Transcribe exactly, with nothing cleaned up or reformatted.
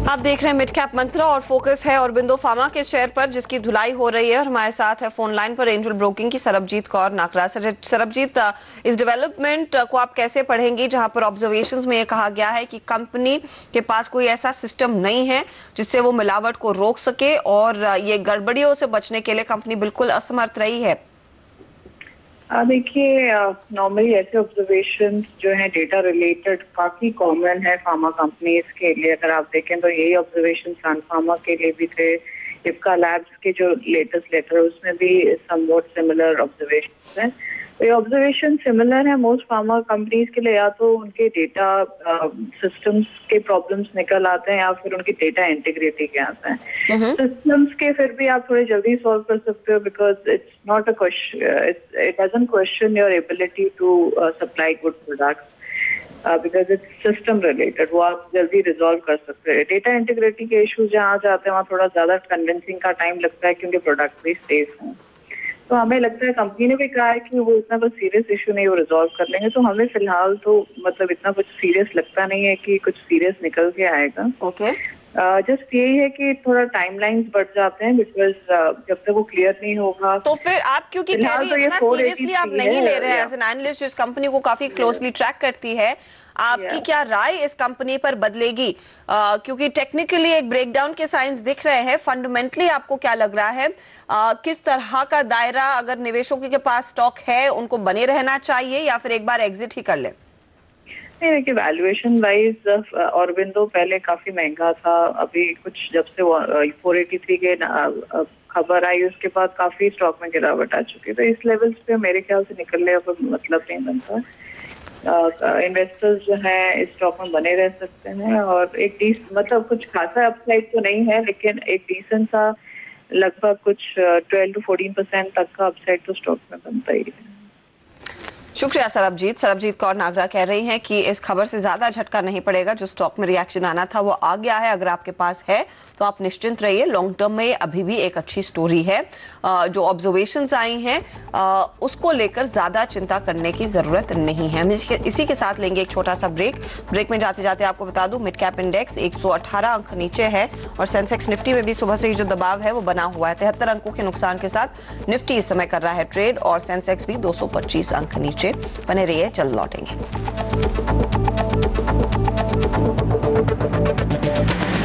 आप देख रहे हैं मिड कैप मंत्रा और फोकस है औरबिंदो फार्मा के शेयर पर जिसकी धुलाई हो रही है और हमारे साथ है फोन लाइन पर एंजल ब्रोकिंग की सरबजीत कौर नागरा। सरबजीत, इस डेवलपमेंट को आप कैसे पढ़ेंगी जहां पर ऑब्जर्वेशंस में ये कहा गया है कि कंपनी के पास कोई ऐसा सिस्टम नहीं है जिससे वो मिलावट को रोक सके और ये गड़बड़ियों से बचने के लिए कंपनी बिल्कुल असमर्थ रही है? देखिए, नॉर्मली ऐसे ऑब्जर्वेशन जो है डेटा रिलेटेड काफी कॉमन है फार्मा कंपनीज के लिए। अगर आप देखें तो यही ऑब्जर्वेशन सन फार्मा के लिए भी थे। इफ्का लैब्स के जो लेटेस्ट लेटर उसमें भी समवॉट सिमिलर ऑब्जर्वेशन है। तो ये ऑब्जर्वेशन सिमिलर है मोस्ट फार्मा कंपनीज के लिए। या तो उनके डेटा सिस्टम्स के प्रॉब्लम्स निकल आते हैं या फिर उनकी डेटा इंटीग्रिटी के आते हैं। सिस्टम्स के फिर भी आप थोड़े जल्दी सॉल्व कर सकते हो because it's not a question, it doesn't question your ability to supply good products because it's system related, वो आप जल्दी रिजॉल्व कर सकते हैं। डेटा इंटीग्रिटी के इशूज जहाँ जाते हैं वहाँ थोड़ा ज्यादा कन्विंसिंग का टाइम लगता है क्योंकि प्रोडक्ट भी सेफ हैं। तो हमें लगता है कंपनी ने भी कहा है कि वो इतना कुछ सीरियस इशू नहीं वो रिजॉल्व कर लेंगे। तो हमें फिलहाल तो मतलब इतना कुछ सीरियस लगता नहीं है कि कुछ सीरियस निकल के आएगा। ओके, जस्ट uh, यही है कि थोड़ा टाइमलाइंस बढ़ जाते हैं बिकॉज uh, जब तक वो क्लियर नहीं होगा। तो फिर आप क्योंकि कह रही हैं इतना सीरियसली आप नहीं ले रहे हैं एज एन एनालिस्ट जो इस कंपनी को काफी क्लोजली ट्रैक करती है, आपकी क्या राय इस कंपनी पर बदलेगी? uh, क्योंकि टेक्निकली एक ब्रेकडाउन के साइंस दिख रहे हैं, फंडामेंटली आपको क्या लग रहा है? uh, किस तरह का दायरा अगर निवेशकों के पास स्टॉक है उनको बने रहना चाहिए या फिर एक बार एग्जिट ही कर ले? नहीं, देखिए वैल्यूएशन वाइज ऑरबिंदो पहले काफी महंगा था। अभी कुछ जब से फोर एटी थ्री के खबर आई उसके बाद काफी स्टॉक में गिरावट आ चुकी है। तो इस लेवल्स पे मेरे ख्याल से निकलने का कोई मतलब नहीं बनता। इन्वेस्टर्स जो है इस स्टॉक में बने रह सकते हैं और एक डीस मतलब कुछ खासा अपसाइड तो नहीं है लेकिन एक डिसेंट सा लगभग कुछ ट्वेल्व टू फोर्टीन परसेंट तक का अपसाइड तो स्टॉक में बनता ही है। शुक्रिया सरबजीत। सरबजीत कौर नागरा कह रही हैं कि इस खबर से ज्यादा झटका नहीं पड़ेगा, जो स्टॉक में रिएक्शन आना था वो आ गया है। अगर आपके पास है तो आप निश्चिंत रहिए, लॉन्ग टर्म में अभी भी एक अच्छी स्टोरी है। जो ऑब्जर्वेशंस आई हैं उसको लेकर ज्यादा चिंता करने की जरूरत नहीं है। हम इसी के साथ लेंगे एक छोटा सा ब्रेक। ब्रेक में जाते जाते आपको बता दूं मिड कैप इंडेक्स एक सौ अठारह अंक नीचे है और सेंसेक्स निफ्टी में भी सुबह से ही जो दबाव है वो बना हुआ है। तिहत्तर अंकों के नुकसान के साथ निफ्टी इस समय कर रहा है ट्रेड और सेंसेक्स भी दो सौ पच्चीस अंक नीचे। बने रहिए, जल्द लौटेंगे।